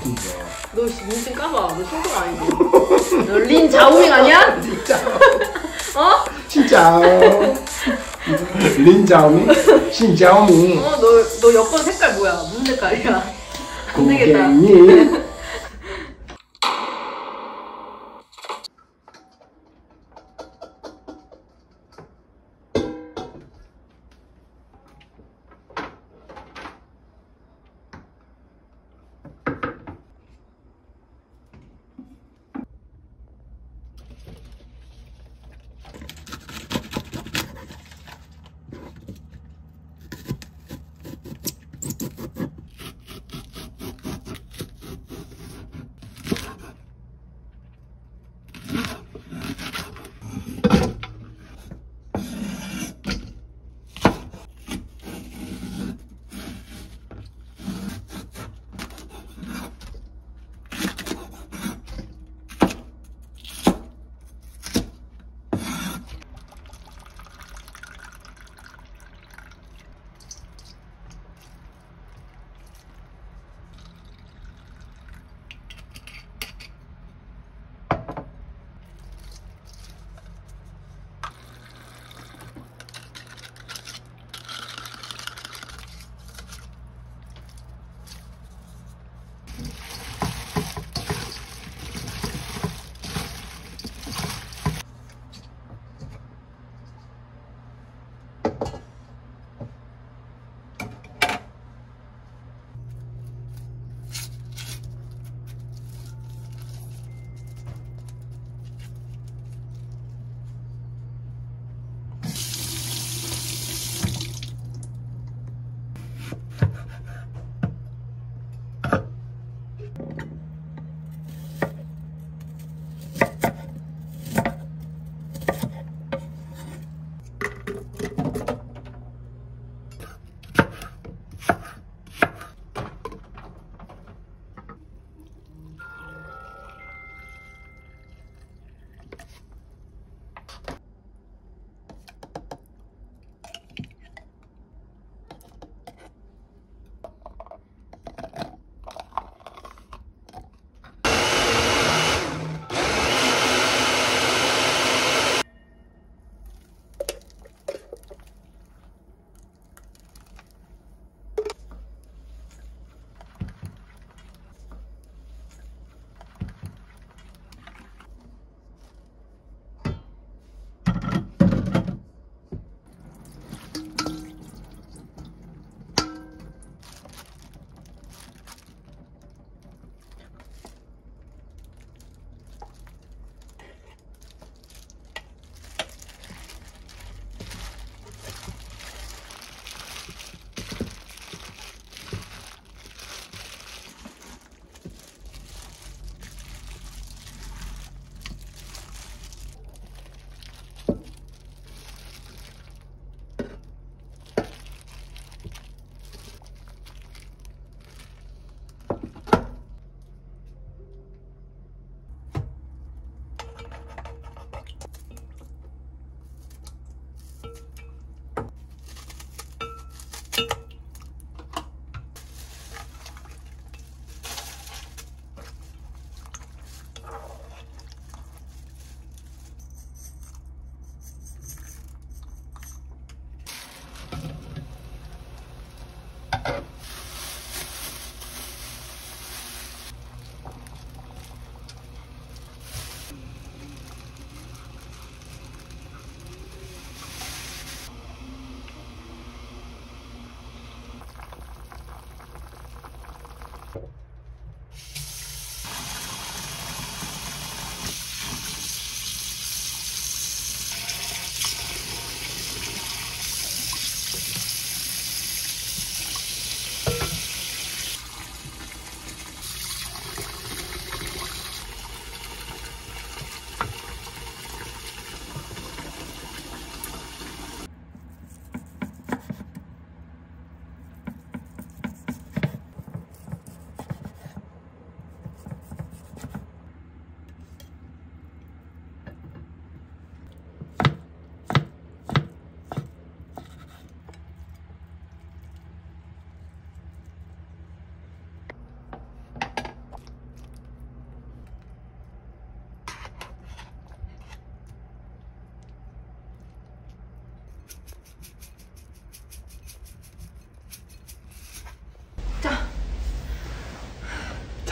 너 민증 까봐. 너 신동 아니지? 너 린자오밍 아니야? 린자오. 어? 신짜오. 린자오밍? 신짜오밍. 너 여권 색깔 뭐야? 무슨 색깔이야? 안 되겠다. 고객님.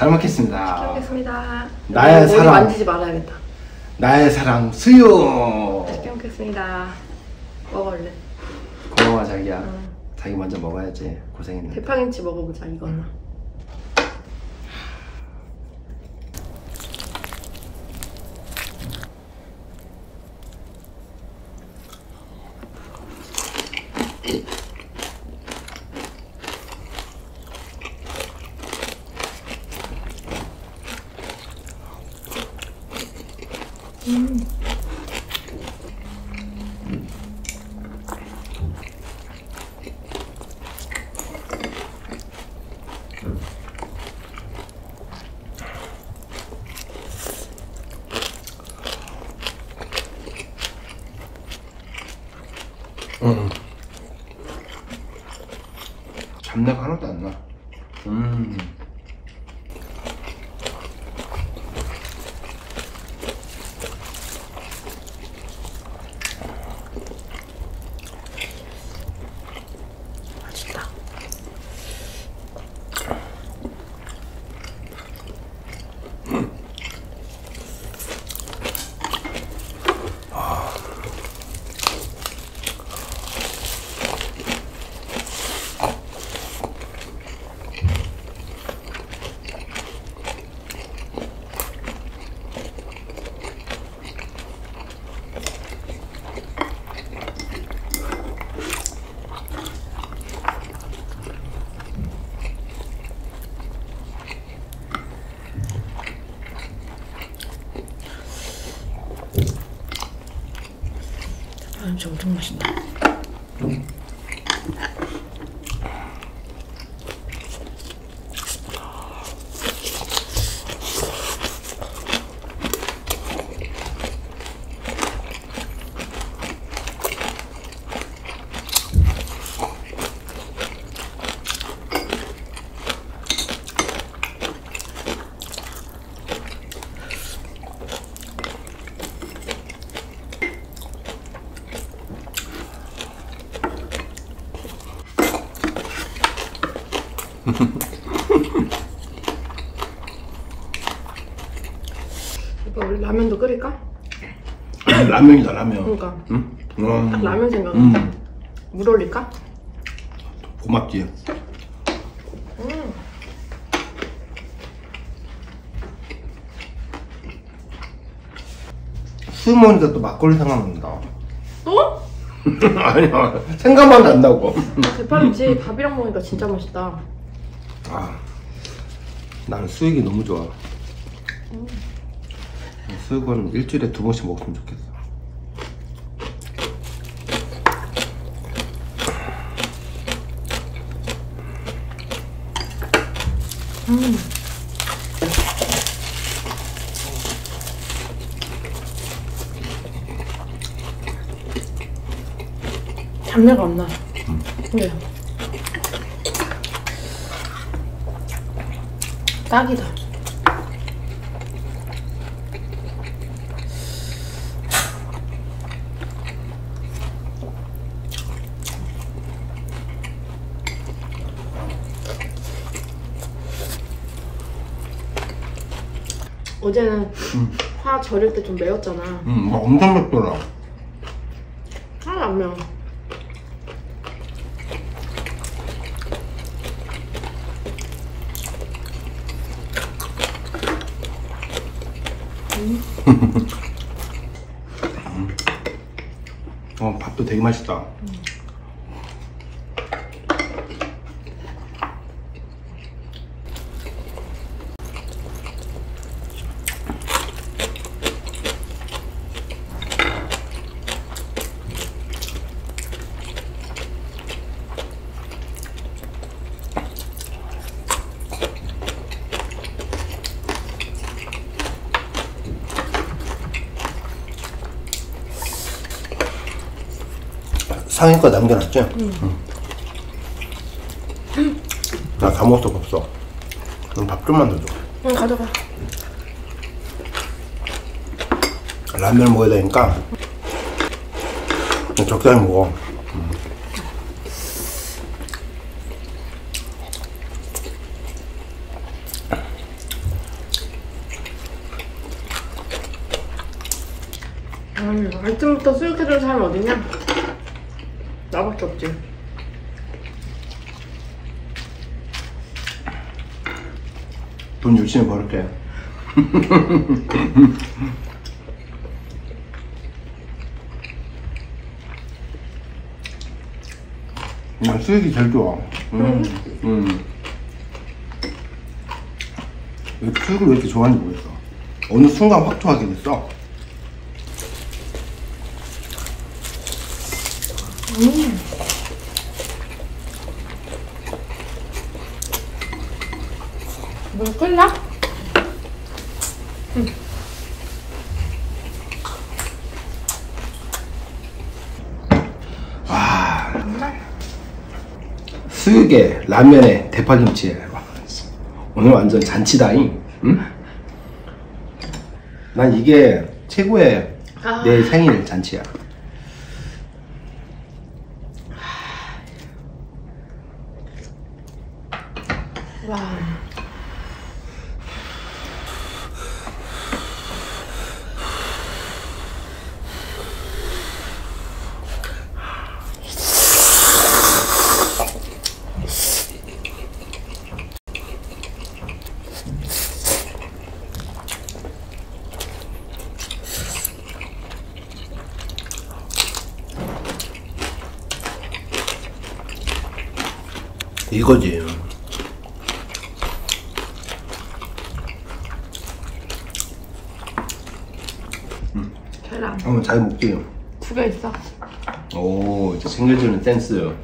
잘 먹겠습니다. 잘 먹겠습니다. 나의 머리 사랑. 만지지 말아야겠다. 나의 사랑 수유. 맛있게 먹겠습니다. 먹어 얼른. 고마워 자기야. 응. 자기 먼저 먹어야지. 고생했네. 대파김치 먹어보자 이거는. 응. 잡내가 하나도 안 나. 맛있다. 진짜 엄청 맛있다. 오빠 우리 라면도 끓일까? 라면이다 라면. 그러니까 응? 딱 라면 생각나. 물 올릴까? 고맙지. 술 먹으니까 또 막걸리 생각난다. 또? 아니야 생각만 난다고. 대파김치 밥이랑 먹으니까 진짜 맛있다. 아, 나는 수육이 너무 좋아. 수육은 일주일에 2번씩 먹으면 좋겠어. 잡내가 안 나. 네. 딱이다. 어제는 파 절일 때 좀 매웠잖아. 막 엄청 맵더라. 하나도 안 매워. 밥도 되게 맛있다. 상의과 남겨놨지? 나 다 먹을 수가 없어. 그럼 밥 좀만 더 줘. 응, 가져가. 라면을 먹어야 되니까 적당히 먹어. 아침부터 수육해주는 사람이 어딨냐? 나밖에 없지. 돈 열심히 벌을게. 난 수육이 제일 좋아. 수육을 왜 이렇게 좋아하는지 모르겠어. 어느 순간 확 좋아하게 됐어. 물 끓나? 와, 수육에 라면에 대파김치에 오늘 완전 잔치다잉. 응? 난 이게 최고의 내 생일 잔치야. 와. 이거지. 계란. 한번 잘 먹게요. 2개 있어. 오, 이제 챙겨주는 센스.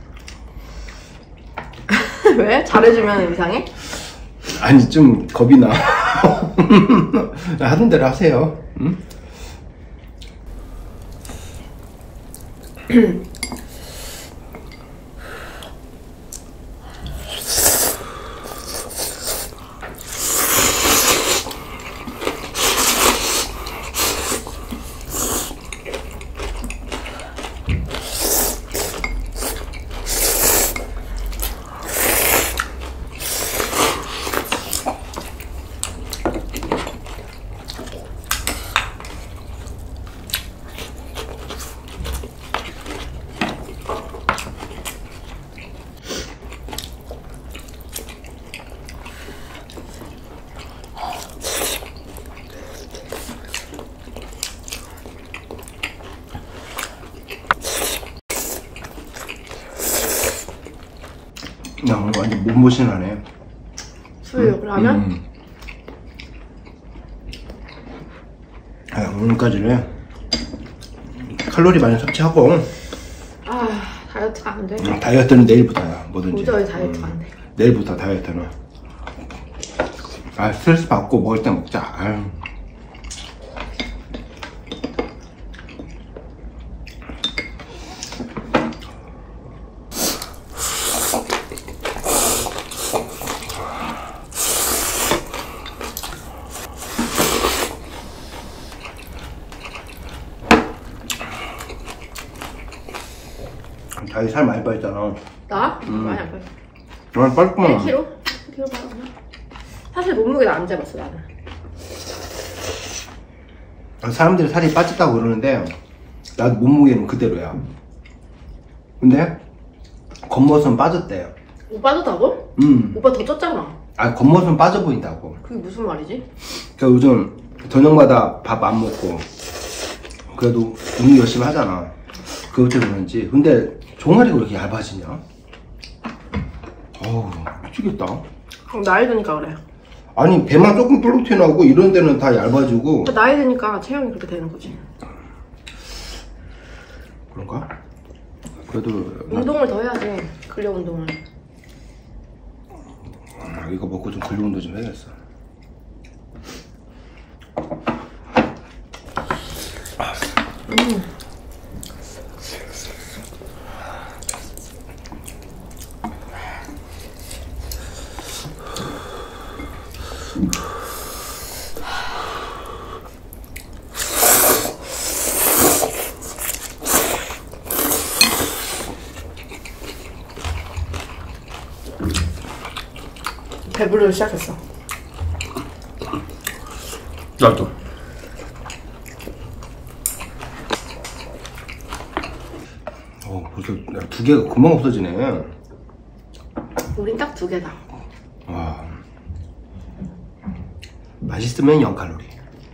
왜? 잘해주면 이상해? 아니, 좀 겁이 나. 하던 대로 하세요. 응? 야, 오늘 완전 몸보신하네. 수육, 라면? 아, 오늘까지는 칼로리 많이 섭취하고. 아, 다이어트가 안 돼. 다이어트는 내일부터야, 뭐든지. 도저히 다이어트가 안 돼. 내일부터 다이어트는. 아, 스트레스 받고 먹을 때 먹자. 아유. 자기 살 많이 빠졌잖아. 나? 많이 안 빠져. 난 빠졌구나. 1kg? 1kg 빠졌나? 사실 몸무게는 안 재봤어, 나는. 사람들이 살이 빠졌다고 그러는데 나도 몸무게는 그대로야. 근데 겉모습은 빠졌대. 오빠 빠졌다고? 오빠 더 쪘잖아. 아, 겉모습은 빠져 보인다고. 그게 무슨 말이지? 그러니까 요즘 저녁마다 밥 안 먹고 그래도 운동 열심히 하잖아. 그것 때문에 그런지. 근데 종아리가 왜 이렇게 얇아지냐? 어우, 미치겠다. 나이 드니까 그래. 아니, 배만 조금 볼록 튀어나오고 이런 데는 다 얇아지고. 나이 드니까 체형이 그렇게 되는 거지. 그런가? 그래도 운동을 더 해야지. 근력 운동을. 이거 먹고 좀 근력 운동 좀 해야겠어. 배부르기 시작했어. 나도. 두 개가 금방 없어지네. 우린 딱 2개다. 와. 맛있으면 0칼로리.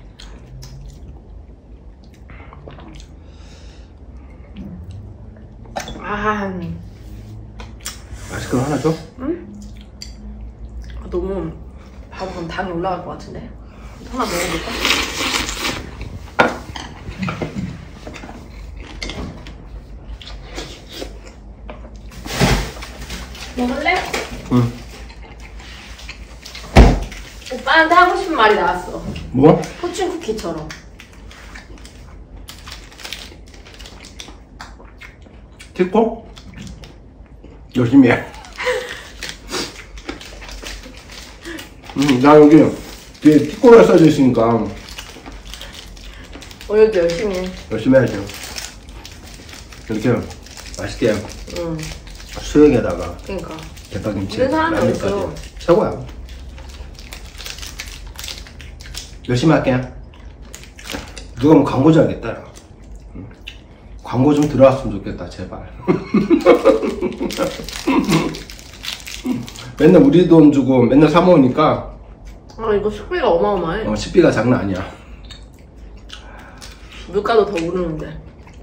아, 맛있게 하나 줘? 응? 아, 너무 밥은 당이 올라갈 것 같은데. 하나 먹어볼까? 먹을래? 응. 오빠한테 하고 싶은 말이 나왔어. 뭐? 포춘 쿠키처럼. 틱톡? 열심히 해. 나 여기 뒤에 틱톡에 써져 있으니까 오늘도 열심히 해. 열심히 해야죠. 이렇게 맛있게 응. 수육에다가 그니까. 대파김치, 이런 사람이 라면까지 없어. 최고야. 열심히 할게. 누가 뭐 광고 줘야겠다. 광고 좀 들어왔으면 좋겠다, 제발. 맨날 우리 돈 주고 맨날 사 먹으니까 아, 이거 식비가 어마어마해. 식비가 장난 아니야. 물가도 더 오르는데.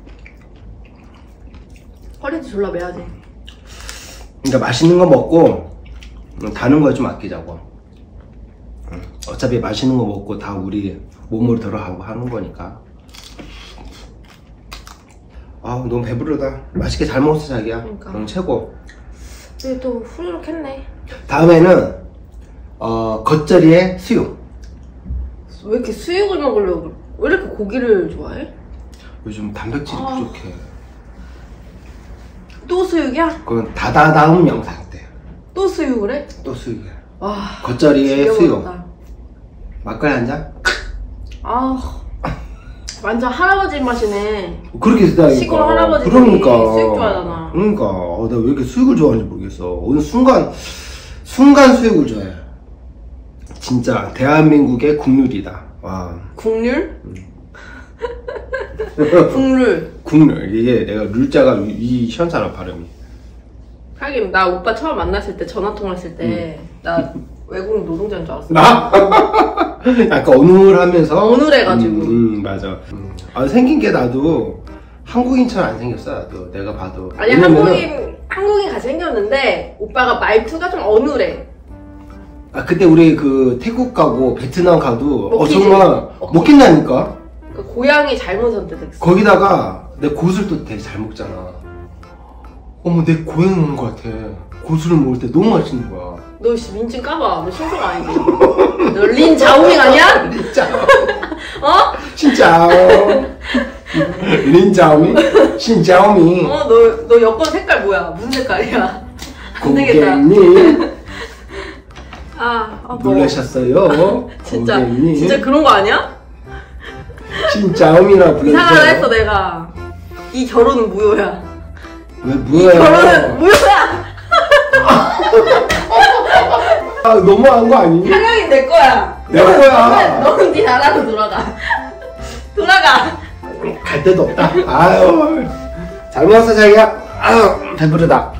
허리도 졸라 매야지. 그러니까 맛있는 거 먹고 다른 거에 좀 아끼자고. 어차피 맛있는 거 먹고 다 우리 몸으로 들어가고 하는 거니까. 아, 너무 배부르다. 맛있게 잘 먹었어, 자기야. 그러니까. 응, 최고. 근데 또 후루룩 했네. 다음에는 겉절이에 수육. 왜 이렇게 수육을 먹으려고? 왜 이렇게 고기를 좋아해? 요즘 단백질이 부족해. 또 수육이야? 그건 다다다음 영상 때. 또 수육을 해? 또 수육이야. 와. 겉절이에 수육. 지겨워졌다. 막걸리 한 잔? 아, 완전 할아버지 맛이네. 그렇게 쓰다니까. 시골 할아버지들이 그러니까. 수육 좋아하잖아. 그러니까. 나 왜 이렇게 수육을 좋아하는지 모르겠어. 어느 순간 수육을 좋아해. 진짜 대한민국의 국룰이다. 와. 국룰? 국룰. 국룰. 이게 내가 룰자가 이 시원찮아, 발음이. 하긴 나 오빠 처음 만났을 때 전화 통화했을 때 나 외국 노동자인 줄 알았어. 나? 약간 어눌하면서. 어눌해가지고. 맞아. 아, 생긴 게 나도 한국인처럼 안 생겼어, 나도. 내가 봐도. 아니, 한국인 같이 생겼는데 오빠가 말투가 좀 어눌해. 아, 그때 우리 그 태국 가고 베트남 가도 먹히지? 정말 먹힌다니까. 그 고양이 잘못 선택했어. 거기다가 내 고수를 또 되게 잘 먹잖아. 어머, 내 고향 오는 것 같아. 고수를 먹을 때 너무 맛있는 거야. 너 민증 까봐. 너 신성 아니지? 너 린 자오밍 아니야? 진짜. 어? 진짜. 린자오미? 신자오미. 너 여권 색깔 뭐야? 무슨 색깔이야? 안 되겠다. 고객님. 뭐. 놀라셨어요? 진짜 고객님. 진짜 그런 거 아니야? 신자오미라고 불러주세요. 이상하다 했어 내가. 이 결혼은 무효야. 왜 이 뭐야? 결혼은 무효야. 아, 너무한 거 아니니? 향영이 내 거야. 내 거야. 너는 네 나라로 돌아가. 돌아가. 갈 데도 없다. 아유. 잘 먹었어, 자기야. 아유, 배부르다.